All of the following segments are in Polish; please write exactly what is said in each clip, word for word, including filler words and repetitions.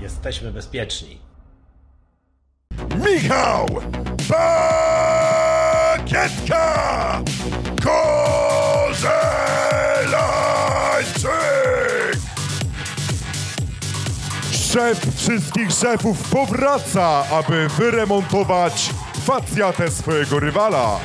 Jesteśmy bezpieczni. Michał Bagietka Korzelańczyk! Szef wszystkich szefów powraca, aby wyremontować facjatę swojego rywala.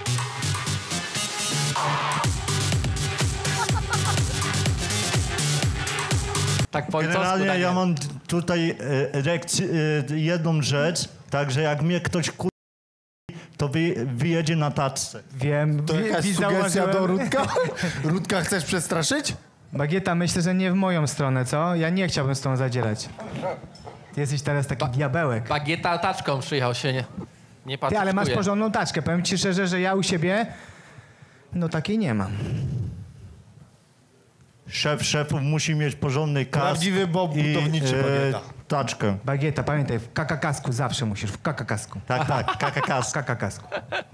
Tak po Generalnie ojcowsku, ja mam tutaj e, lekcję, e, jedną rzecz, także jak mnie ktoś kur... to wy, wyjedzie na tacce. Wiem. To jakaś wi- sugestia zauważyłem- do Rudka? Rudka, chcesz przestraszyć? Bagieta, myślę, że nie w moją stronę, co? Ja nie chciałbym z tą zadzierać. Ty jesteś teraz taki diabełek. Bagieta taczką przyjechał się, nie, nie Ty, ale masz patyczkuje. porządną taczkę. Powiem ci szczerze, że ja u siebie no takiej nie mam. Szef szefów musi mieć porządny kask Prawdziwy Bob i budowniczy, Bagieta. taczkę. Bagieta, pamiętaj, w kakakasku zawsze musisz, w kakakasku. Tak, tak, kaka W kask. kakakasku.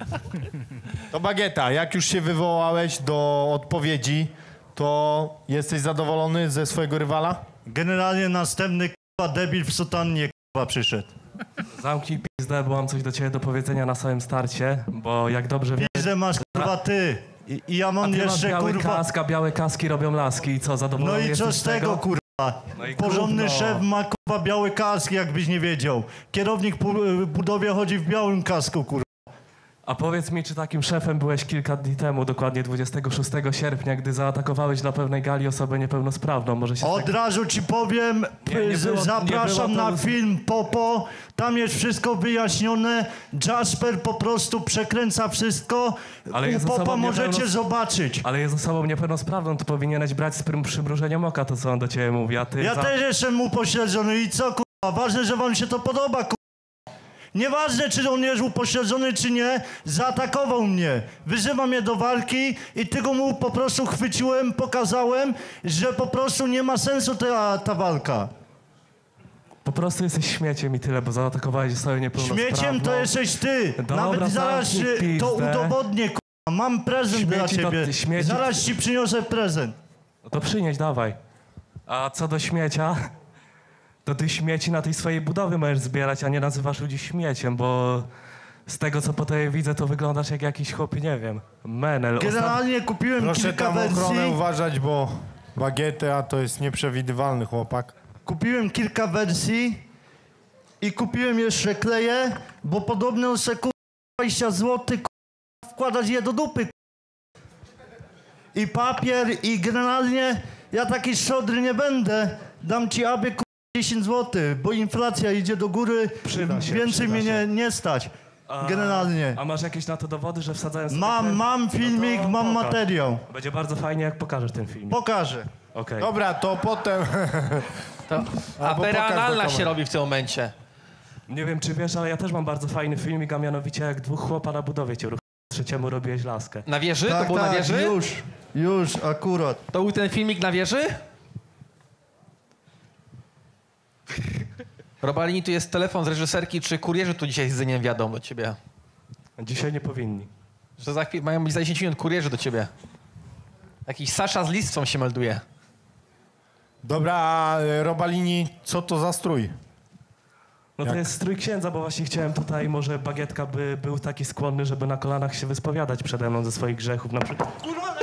To Bagieta, jak już się wywołałeś do odpowiedzi, to jesteś zadowolony ze swojego rywala? Generalnie następny k***a debil w sutannie k***a przyszedł. Zamknij pizdę, bo mam coś do ciebie do powiedzenia na samym starcie, bo jak dobrze wiesz... Że masz kurwa ty. I, i ja A mam ty masz jeszcze biały kurwa... kask, a białe kaski robią laski i co, zadowolony No i co jesteś z tego kurwa? No i Porządny gówno. szef ma kurwa biały kask, jakbyś nie wiedział. Kierownik pu- budowie chodzi w białym kasku kurwa. A powiedz mi, czy takim szefem byłeś kilka dni temu, dokładnie dwudziestego szóstego sierpnia, gdy zaatakowałeś na pewnej gali osobę niepełnosprawną? Może się Od tak... razu ci powiem, Nie, nie z- było- nie zapraszam było to- na film Popo, tam jest wszystko wyjaśnione, Jasper po prostu przekręca wszystko, Ale u jest Popa osobą możecie niepełnos- zobaczyć. Ale jest osobą niepełnosprawną, to powinieneś brać z prym- przymrużeniem oka to, co on do ciebie mówi, a ty... Ja za... też jestem upośledzony i co kurwa, ważne, że wam się to podoba kurwa. Nieważne, czy on jest upośledzony, czy nie, zaatakował mnie. Wyzywa mnie do walki i tego mu po prostu chwyciłem, pokazałem, że po prostu nie ma sensu ta, ta walka. Po prostu jesteś śmieciem i tyle, bo zaatakowałeś osobę niepełnosprawną. Śmieciem to jesteś ty. Dobra, Nawet zaraz zamknij y, to pizdę. udowodnię, k***a. Mam prezent Śmieci dla to- ciebie. śmieci- Zaraz ci przyniosę prezent. No to przynieś, dawaj. A co do śmiecia, to ty śmieci na tej swojej budowie możesz zbierać, a nie nazywasz ludzi śmieciem, bo z tego, co po tobie widzę, to wyglądasz jak jakiś chłop, nie wiem, menel. Generalnie kupiłem Proszę kilka tam wersji. ochronę uważać, bo Bagieta to jest nieprzewidywalny chłopak. Kupiłem kilka wersji i kupiłem jeszcze kleje, bo podobno se ku... dwadzieścia złotych ku... wkładać je do dupy. Ku... I papier i generalnie ja taki szodry nie będę. Dam ci aby ku... dziesięć złotych, bo inflacja idzie do góry, Przyda się, więcej przyda mnie się. nie, nie stać. A- Generalnie. A masz jakieś na to dowody, że wsadzałem sobie... Mam, ten- mam filmik, No to mam pokaż. materiał. Będzie bardzo fajnie, jak pokażesz ten film. Pokażę. Okej. Dobra, to potem... To Albo afera pokaż do analna się kamery. robi w tym momencie. Nie wiem, czy wiesz, ale ja też mam bardzo fajny filmik, a mianowicie jak dwóch chłopa na budowie cię ruch... trzeciemu robiłeś laskę. Na wieży? Tak, to było tak, na wieży? już, już, akurat. To był ten filmik na wieży? Robalini, tu jest telefon z reżyserki, czy kurierzy tu dzisiaj z dzeniem wiadą do ciebie? Dzisiaj nie powinni. Że za chwilę mają być za dziesięć minut kurierzy do ciebie. Jakiś Sasza z listwą się melduje. Dobra, a e, Robalini, co to za strój? No to Jak? jest strój księdza, bo właśnie chciałem tutaj, może Bagietka by był taki skłonny, żeby na kolanach się wyspowiadać przede mną ze swoich grzechów. Na przykład...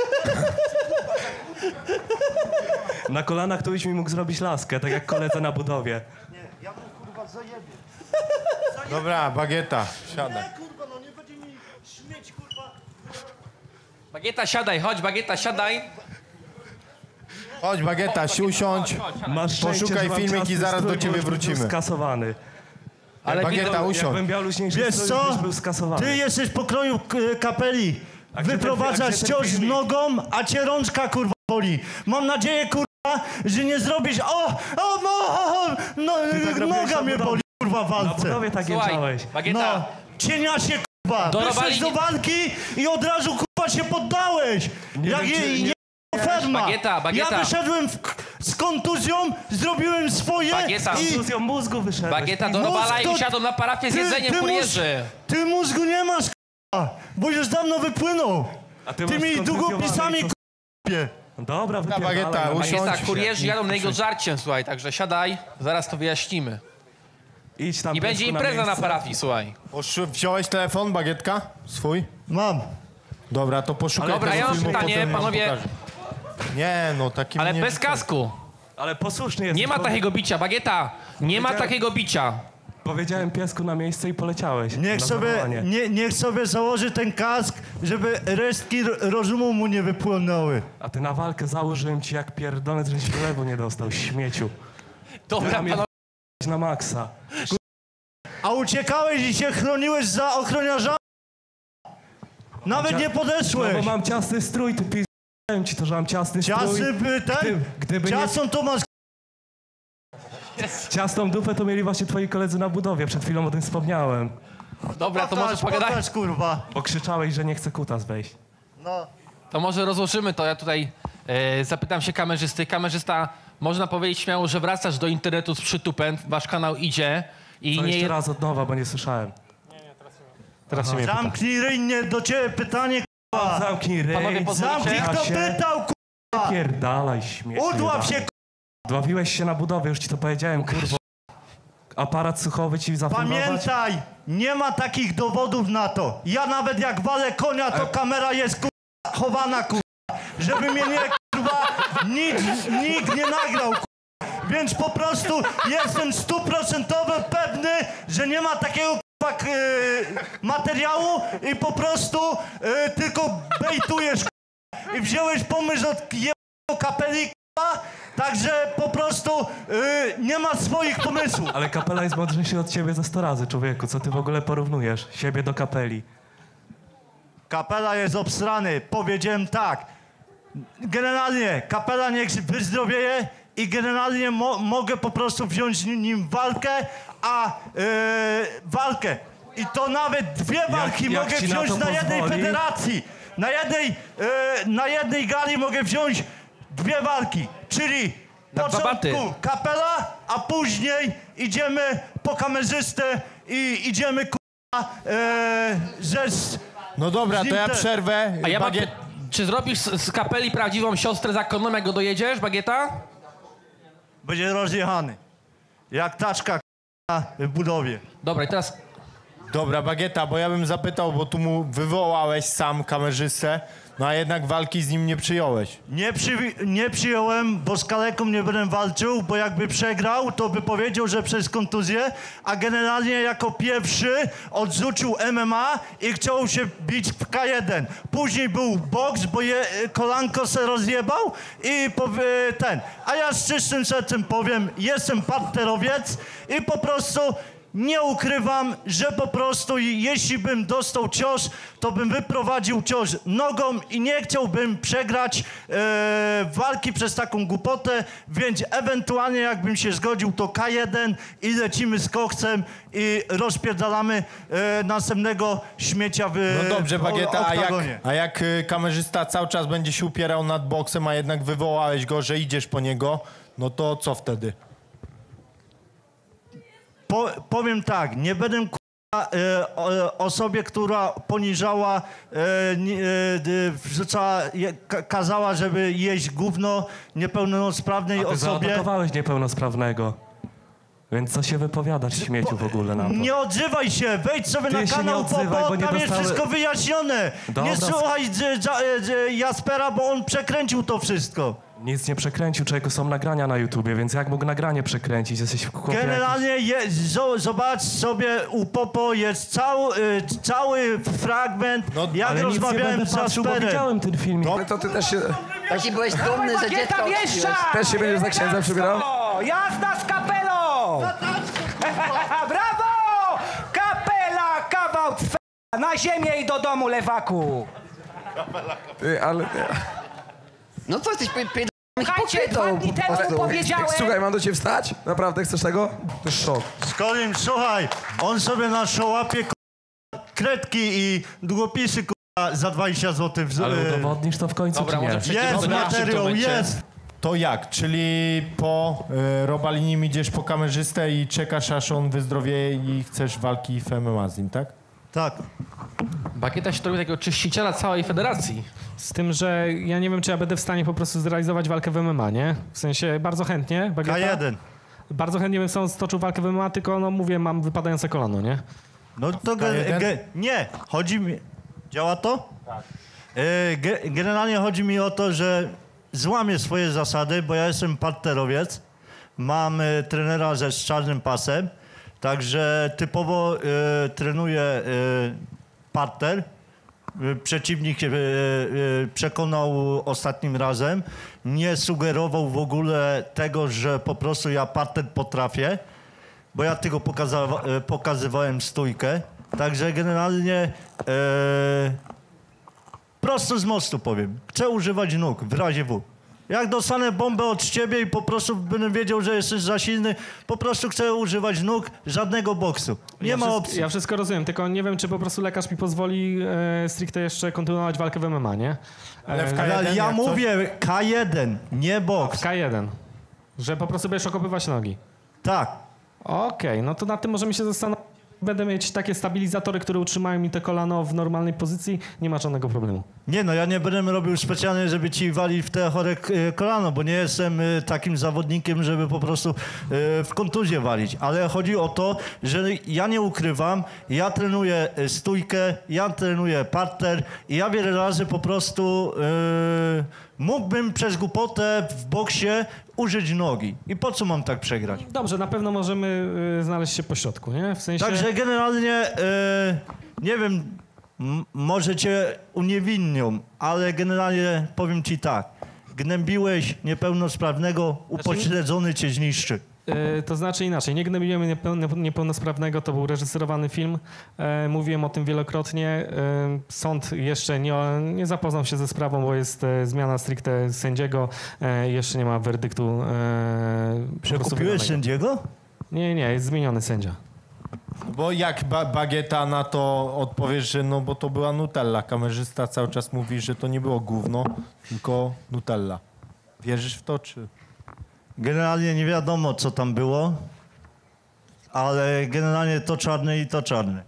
Na kolanach to byś mi mógł zrobić laskę, tak jak koledze na budowie. Ja mu kurwa zajebie. Dobra, Bagieta, siadaj. Kurwa, no nie będzie mi śmieć, kurwa. Bagieta, siadaj, chodź, Bagieta, siadaj. Chodź, Bagieta, usiądź. Masz szczęście, Poszukaj że mam filmik i ciasny zaraz do strój, ciebie bo już był wrócimy. skasowany. Ale Bagieta, widzą- usiądź. Jakbym miał luźniejszy Wiesz strój, co? już był skasowany. Ty jesteś w pokroju k- kapeli. A gdzie ten- a Wyprowadzasz gdzie ten cios filmik? nogą, a cię rączka kurwa boli. Mam nadzieję kurwa, że nie zrobisz. O, o, no, no tak robiłeś noga na mnie budowie. boli kurwa w Na walce. budowie tak Słuchaj, jęczałeś. Bagieta, No, cieniasie kurwa. Do Wyszłeś Robalini- do walki i od razu kurwa się poddałeś. Nie Jak wiem, je, czy- je, nie- ferma. Bagieta, Bagieta. Ja wyszedłem w, z kontuzją, zrobiłem swoje Bagieta. i... Fuzją mózgu wyszedłeś. Bagieta do Mózg Robala to- i siadą na parafię z Ty- jedzeniem ty kurierzy. Ty mózgu nie masz, k***a, bo już dawno wypłynął. A ty masz Tymi skontuzjowane długopisami, i co- k***a. Dobra, Bagieta, wypierdalaj. no. usiądź. Jest tak, się. kurierzy jadą na jego żarciem, słuchaj, także siadaj, zaraz to wyjaśnimy. Idź tam I będzie piesku, impreza na miejsce. parafii, słuchaj. Posz- Wziąłeś telefon, Bagietka? Swój? Mam. Dobra, to poszukaj Dobra, tego ja mam filmu, pytanie, potem wam panowie. pokażę. Nie, no takim Ale nie... bez kasku. Ale posłuszny jest. Nie ma takiego bicia, Bagieta. Nie ma Powiedziałem- takiego bicia. Powiedziałem piesku na miejsce i poleciałeś. Niech Na sobie, zawołanie. nie, niech sobie założy ten kask, żeby resztki r- rozumu mu nie wypłynęły. A ty na walkę założyłem ci jak pierdolec, żeś wylewu nie dostał, śmieciu. Dobra, Teraz mnie panowie. na maksa. A uciekałeś i się chroniłeś za ochroniarzami? Nawet nie No podeszłeś. bo mam ciasny strój, ty pis***ałem ci to, że mam ciasny strój. Ciasny by ten, Gdy- gdyby nie- ciasną to masz Ciasną dupę to mieli właśnie twoi koledzy na budowie, przed chwilą o tym wspomniałem. Dobra, to może pokaż, pogadaj. pokaż, kurwa. Bo krzyczałeś, że nie chce kutas wejść. No. To może rozłożymy to. Ja tutaj e, zapytam się kamerzysty. Kamerzysta, można powiedzieć śmiało, że wracasz do internetu z przytupem. Wasz kanał idzie i To nie jeszcze je... raz od nowa, bo nie słyszałem. Teraz się mnie pyta. Zamknij ryj, nie, do ciebie pytanie, kurwa. Zamknij ryj, Panowie, pozwolicie? Zamknij, kto się. pytał, kurwa. Pierdalaj, śmieci. Udław się, kurwa. Dławiłeś się na budowie, już ci to powiedziałem, kurwa. Aparat słuchowy ci zafilmować? Pamiętaj, nie ma takich dowodów na to. Ja nawet jak walę konia, to kamera jest, kurwa, chowana, kurwa. Żeby mnie nie, kurwa, nikt, nikt nie nagrał, kurwa. Więc po prostu jestem stuprocentowo pewny, że nie ma takiego, kurwa, k- materiału i po prostu y, tylko bejtujesz, kurwa. I wziąłeś pomysł od jebnego kapeli, kurwa. Także po prostu y, nie ma swoich pomysłów. Ale kapela jest mądrzejszy od ciebie ze sto razy, człowieku. Co ty w ogóle porównujesz siebie do kapeli? Kapela jest obsrany. Powiedziałem tak. Generalnie kapela niech wyzdrowieje i generalnie mo mogę po prostu wziąć z nim walkę, a yy, walkę. I to nawet dwie walki jak mogę ci na wziąć to na, jednej pozwoli? federacji. Na jednej, yy, na jednej gali mogę wziąć dwie walki. Czyli Na dwa baty. początku kapela, a później idziemy po kamerzystę i idziemy kurwa, yy, że z, No dobra, to ja Zimte. przerwę. A ja mam... Bagiet... Czy zrobisz z, z kapeli prawdziwą siostrę zakonną, jak go dojedziesz, Bagieta? będzie rozjechany. Jak taczka k***a, w budowie. Dobra, i teraz... Dobra, Bagieta, bo ja bym zapytał, bo tu mu wywołałeś sam kamerzystę, no a jednak walki z nim nie przyjąłeś. Nie, przy, nie przyjąłem, bo z kaleką nie będę walczył, bo jakby przegrał, to by powiedział, że przez kontuzję, a generalnie jako pierwszy odrzucił M M A i chciał się bić w K jeden. Później był boks, bo je, kolanko se rozjebał i powie, ten. A ja z czystym sercem powiem, jestem parterowiec i po prostu nie ukrywam, że po prostu jeśli bym dostał cios, to bym wyprowadził cios nogą i nie chciałbym przegrać e, walki przez taką głupotę, więc ewentualnie jakbym się zgodził, to K jeden i lecimy z koksem i rozpierdalamy e, następnego śmiecia w No dobrze, w Bagieta, a jak, oktagonie. a jak y, kamerzysta cały czas będzie się upierał nad boksem, a jednak wywołałeś go, że idziesz po niego, no to co wtedy? Po, powiem tak, nie będę k***a, e, o, osobie, która poniżała, e, nie, e, d, wrzucała, je, ka, kazała, żeby jeść gówno niepełnosprawnej A ty osobie. zaatakowałeś niepełnosprawnego. Więc co się wypowiadasz, śmieciu, w ogóle na to? Nie odzywaj się, wejdź sobie Ty na się kanał nie odzywaj, Popo, bo nie tam jest dostały- wszystko wyjaśnione. Dobra, Nie sk- słuchaj dż, dż, dż, Jaspera, bo on przekręcił to wszystko. Nic nie przekręcił, człowieku, są nagrania na YouTubie, więc jak mógł nagranie przekręcić? Jesteś w chłopie Generalnie je, zo, zobacz sobie u Popo jest cały, y, cały fragment, No, jak Ale nic nie rozmawiałem będę z patrzył, bo Jasperem. widziałem ten filmik. Ale to ty też się, Taki byłeś dumny, że dziecko odkupiłeś. też się będziesz za księdza przybierał? O, jazda z kapelą! Brawo! Kapela, kawał twe... Na ziemię i do domu, lewaku! Ty, ale... No co, jesteś pi- pi- Słuchajcie, dwa hipokrytą dni po temu prostu. powiedziałem... Słuchaj, mam do ciebie wstać? Naprawdę, chcesz tego? To jest szok. Skolim, słuchaj, on sobie na szałapie k***a, kredki i długopisy k***a, za dwadzieścia złotych. W, Ale e, udowodnisz to w końcu, Dobra, czy nie? może przejdziemy jest do dalszych w tym materiał, momencie. jest. To jak? Czyli po y, Robalinim idziesz po kamerzystę i czekasz, aż on wyzdrowieje i chcesz walki w M M A z nim, tak? Tak. Bagieta się robi takiego czyściciela całej federacji. Z tym, że ja nie wiem, czy ja będę w stanie po prostu zrealizować walkę w M M A, nie? W sensie bardzo chętnie. Bagieta, K jeden. Bardzo chętnie bym sam stoczył walkę w M M A, tylko no mówię, mam wypadające kolano, nie? No to ge, ge, nie, chodzi mi... Działa to? Tak. E, ge, generalnie chodzi mi o to, że złamię swoje zasady, bo ja jestem parterowiec. Mam e, trenera ze z czarnym pasem, także typowo e, trenuję e, parter. E, przeciwnik e, e, przekonał ostatnim razem. Nie sugerował w ogóle tego, że po prostu ja parter potrafię, bo ja tylko pokaza- e, pokazywałem stójkę. Także generalnie e, prosto z mostu powiem. Chcę używać nóg w razie W. Jak dostanę bombę od ciebie i po prostu będę wiedział, że jesteś za silny, po prostu chcę używać nóg, żadnego boksu. Nie ja ma wszystko, opcji. Ja wszystko rozumiem, tylko nie wiem, czy po prostu lekarz mi pozwoli e, stricte jeszcze kontynuować walkę w M M A, nie? E, Ale w K Ale jeden ja jak mówię K jeden, nie boks. w K jeden. Że po prostu będziesz okopywać nogi. Tak. Okej, no to nad tym możemy się zastanowić. Będę mieć takie stabilizatory, które utrzymają mi te kolano w normalnej pozycji, nie ma żadnego problemu. Nie no, ja nie będę robił specjalnie, żeby ci walić w te chore k- kolano, bo nie jestem y, takim zawodnikiem, żeby po prostu y, w kontuzję walić. Ale chodzi o to, że ja nie ukrywam, ja trenuję y, stójkę, ja trenuję parter i ja wiele razy po prostu y, mógłbym przez głupotę w boksie użyć nogi. I po co mam tak przegrać? Dobrze, na pewno możemy y, znaleźć się po środku, nie? W sensie... Także generalnie, y, nie wiem, m- może cię uniewinnią, ale generalnie powiem ci tak. Gnębiłeś niepełnosprawnego, upośledzony cię zniszczy. E, To znaczy inaczej, nie gnębiłem niepełno- niepełnosprawnego, to był reżyserowany film, e, mówiłem o tym wielokrotnie. E, sąd jeszcze nie, nie zapoznał się ze sprawą, bo jest e, zmiana stricte sędziego, e, jeszcze nie ma werdyktu. E, po prostu Przekupiłeś wydanego. sędziego? Nie, nie, jest zmieniony sędzia. Bo jak ba Bagieta na to odpowiesz, że no bo to była Nutella. Kamerzysta cały czas mówi, że to nie było gówno, tylko Nutella. Wierzysz w to, czy... Generalnie nie wiadomo, co tam było, ale generalnie to czarny i to czarny.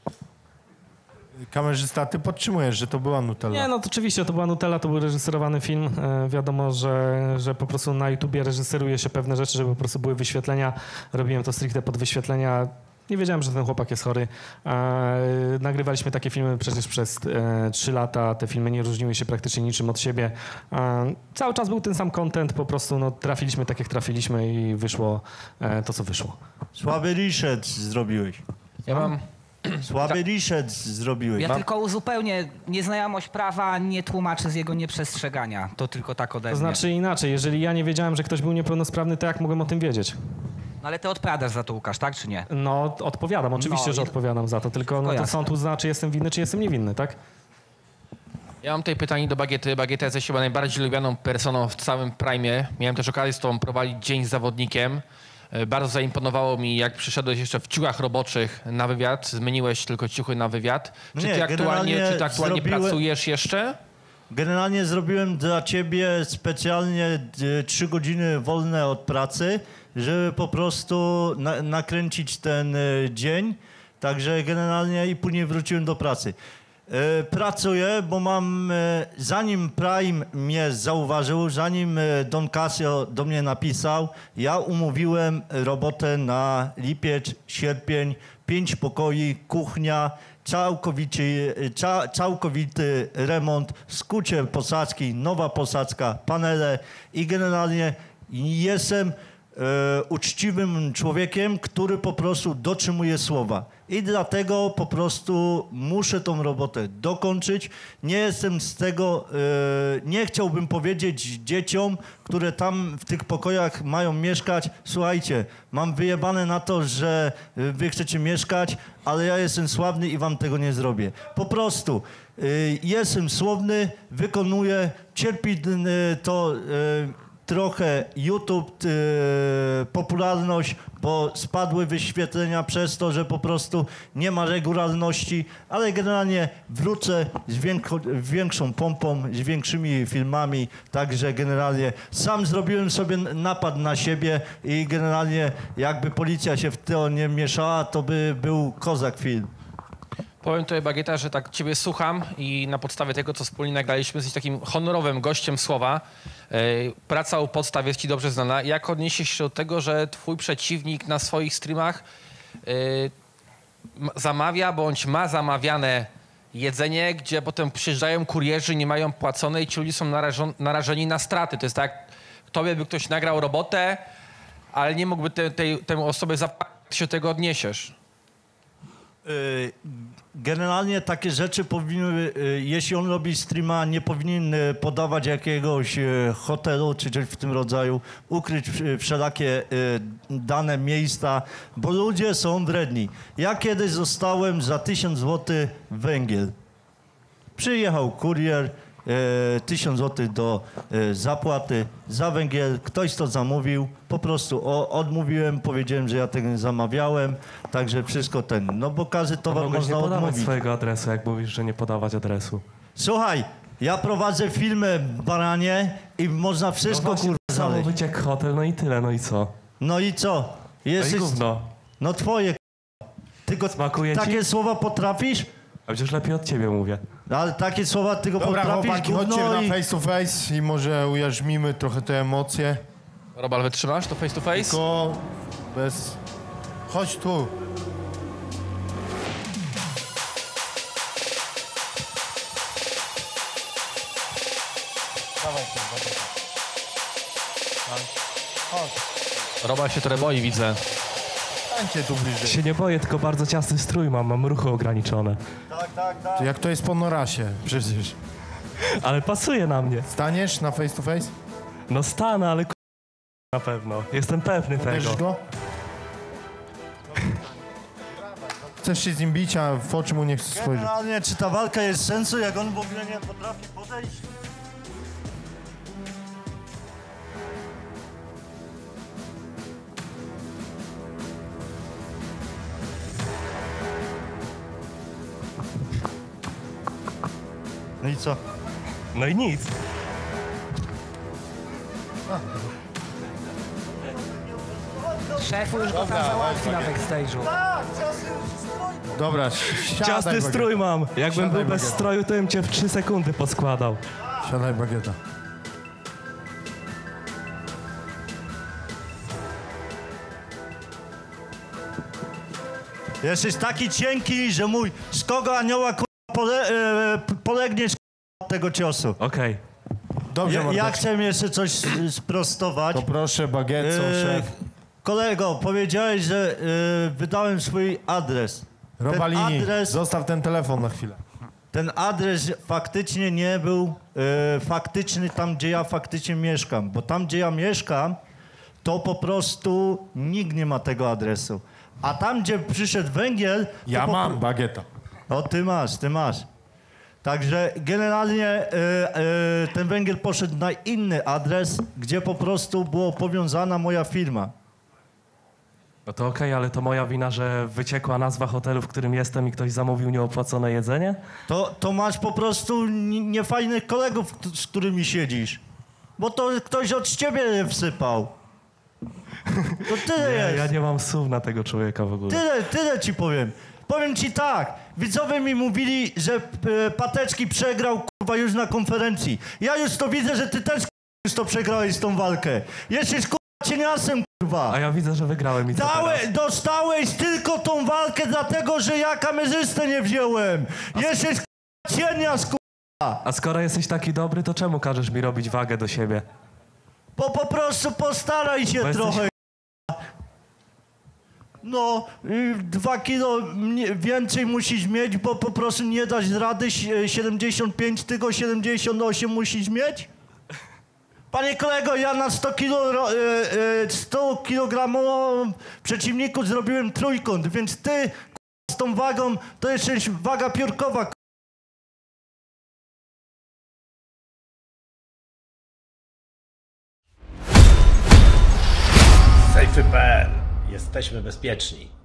Kamerzysta, ty podtrzymujesz, że to była Nutella. Nie, no to oczywiście to była Nutella, to był reżyserowany film. E, wiadomo, że, że po prostu na YouTubie reżyseruje się pewne rzeczy, żeby po prostu były wyświetlenia. Robiłem to stricte pod wyświetlenia. Nie wiedziałem, że ten chłopak jest chory. E, nagrywaliśmy takie filmy przecież przez e, trzy lata. Te filmy nie różniły się praktycznie niczym od siebie. E, cały czas był ten sam content, po prostu no, trafiliśmy tak, jak trafiliśmy i wyszło e, to, co wyszło. Słaby reset zrobiłeś. Ja mam... Słaby reset zrobiłeś. Ja tylko uzupełnię, nieznajomość prawa nie tłumaczy z jego nieprzestrzegania. To tylko tak ode To mnie. znaczy inaczej, jeżeli ja nie wiedziałem, że ktoś był niepełnosprawny, to jak mogłem o tym wiedzieć? No ale ty odpowiadasz za to, Łukasz, tak czy nie? No, odpowiadam, oczywiście, No że i- odpowiadam za to, tylko no, Wszystko to jasne. sąd uzna, czy jestem winny, czy jestem niewinny, tak? Ja mam tutaj pytanie do Bagiety. Bagieta jesteś chyba najbardziej lubianą personą w całym Prime. Miałem też okazję z tobą prowadzić dzień z zawodnikiem. E, Bardzo zaimponowało mi, jak przyszedłeś jeszcze w ciuchach roboczych na wywiad. Zmieniłeś tylko ciuchy na wywiad. Czy Nie, ty aktualnie, generalnie czy ty aktualnie zrobiłem- pracujesz jeszcze? Generalnie zrobiłem dla ciebie specjalnie e, trzy godziny wolne od pracy, żeby po prostu na, nakręcić ten e, dzień. Także generalnie i później wróciłem do pracy. E, pracuję, bo mam, e, zanim Prime mnie zauważył, zanim e, Don Casio do mnie napisał, ja umówiłem robotę na lipiec, sierpień, pięć pokoi, kuchnia, całkowity, ca, całkowity remont, skucie posadzki, nowa posadzka, panele i generalnie jestem e, uczciwym człowiekiem, który po prostu dotrzymuje słowa. I dlatego po prostu muszę tą robotę dokończyć. Nie jestem z tego, e, nie chciałbym powiedzieć dzieciom, które tam w tych pokojach mają mieszkać, słuchajcie, mam wyjebane na to, że e, wy chcecie mieszkać, ale ja jestem sławny i wam tego nie zrobię. Po prostu e, jestem słowny, wykonuję, cierpi e, to e, trochę YouTube, e, popularność, bo spadły wyświetlenia przez to, że po prostu nie ma regularności, ale generalnie wrócę z większo, większą pompą, z większymi filmami, także generalnie sam zrobiłem sobie napad na siebie i generalnie jakby policja się w to nie mieszała, to by był kozak film. Powiem tutaj, Bagieta, że tak ciebie słucham i na podstawie tego, co wspólnie nagraliśmy, jesteś takim honorowym gościem słowa. Yy, praca u podstaw jest ci dobrze znana. Jak odniesiesz się do tego, że twój przeciwnik na swoich streamach yy, zamawia bądź ma zamawiane jedzenie, gdzie potem przyjeżdżają kurierzy, nie mają płacone i ci ludzie są narażon, narażeni na straty. To jest tak, tobie by ktoś nagrał robotę, ale nie mógłby te, tej, temu osobie zapłacić, się do tego odniesiesz. Y, Generalnie takie rzeczy powinny, y, jeśli on robi streama, nie powinien y, podawać jakiegoś y, hotelu czy coś w tym rodzaju, ukryć y, wszelakie y, dane miejsca, bo ludzie są wredni. Ja kiedyś zostałem za tysiąc złotych węgiel. Przyjechał kurier, e, tysiąc złotych do e, zapłaty za węgiel, ktoś to zamówił, po prostu o, odmówiłem, powiedziałem, że ja tego nie zamawiałem, także wszystko ten, no bo każdy towar Mogłeś można nie podawać odmówić. swojego adresu, jak mówisz, że nie podawać adresu. Słuchaj, ja prowadzę filmy Baranie i można wszystko no kurwa samo znaleźć. wyciek hotel, no i tyle, no i co? No i co? No i Jesteś, gówno. no twoje tylko Smakuje takie ci? słowa potrafisz? A przecież lepiej od ciebie mówię. Ale takie słowa tylko Dobra, potrafisz, chłopaki, gówno chodźcie i... na face to face i może ujarzmimy trochę te emocje. Robal, wytrzymasz to face to face? Tylko bez... Chodź tu. Dawaj tu, dawaj. Chodź. Robal się trochę boi, widzę. Stańcie tu bliżej. Się nie boję, tylko bardzo ciasny strój mam, mam ruchy ograniczone. Tak, tak, tak. Jak to jest po Norasie przecież. Ale pasuje na mnie. Staniesz na face to face? No stanę, ale k- na pewno. Jestem pewny tego. Uderzysz go? Chcesz się z nim bić, a w oczy mu nie chcesz spojrzeć. Generalnie, czy ta walka jest sensu, jak on w ogóle nie potrafi podejść? No i co? No i nic. Szefu już go tam załatwi na backstage'u. Dobra, siadaj, Ciasny Bagieta. strój mam. Jakbym Siadaj, był bez Bagieta. stroju, to bym cię w trzy sekundy poskładał. Siadaj, Bagieta. Jesteś taki cienki, że mój z kogo anioła k***a, pole, e, polegniesz k***a, od tego ciosu. Okej. Dobrze, Ja, ja mordeczko. chcę jeszcze coś e, sprostować. To proszę, Bagietco, E, szef. Kolego, powiedziałeś, że e, wydałem swój adres. Robalini, adres- zostaw ten telefon na chwilę. Ten adres faktycznie nie był e, faktyczny tam, gdzie ja faktycznie mieszkam, bo tam, gdzie ja mieszkam, to po prostu nikt nie ma tego adresu. A tam, gdzie przyszedł węgiel... to Ja po- mam, Bagieta. O, ty masz, ty masz. Także generalnie e, e, ten węgiel poszedł na inny adres, gdzie po prostu była powiązana moja firma. No to okej, ale to moja wina, że wyciekła nazwa hotelu, w którym jestem i ktoś zamówił nieopłacone jedzenie? To, to masz po prostu ni- niefajnych kolegów, k- z którymi siedzisz. Bo to ktoś od ciebie wsypał. To tyle Nie, jest. ja nie mam słów na tego człowieka w ogóle. Tyle, tyle ci powiem. Powiem ci tak, widzowie mi mówili, że e, Pateczki przegrał kurwa już na konferencji. Ja już to widzę, że ty też kurwa, już to przegrałeś tą walkę. Jesteś kurwa cieniasem kurwa. A ja widzę, że wygrałem i co Dałe, teraz? dostałeś tylko tą walkę dlatego, że ja kamerzystę nie wziąłem. Jesteś kurwa cienias kurwa. A skoro jesteś taki dobry, to czemu każesz mi robić wagę do siebie? Bo po prostu postaraj się Bo jesteś trochę. No, y, dwa kilo mnie- więcej musisz mieć, bo po prostu nie dać rady si- siedemdziesiąt pięć, tylko siedemdziesiąt osiem musisz mieć? Panie kolego, ja na sto kilo, ro- y, y, sto kilogramową przeciwniku zrobiłem trójkąt, więc ty k***a, z tą wagą to jesteś waga piórkowa. k***a. Safety kropka pe el. Jesteśmy bezpieczni.